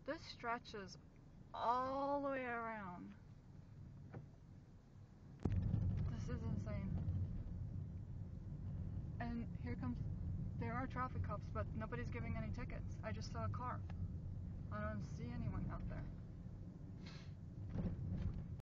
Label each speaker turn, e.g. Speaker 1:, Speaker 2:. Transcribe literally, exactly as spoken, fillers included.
Speaker 1: This stretches all the way around. This is insane. And here comes, there are traffic cops, but nobody's giving any tickets. I just saw a car. I don't see anyone out there.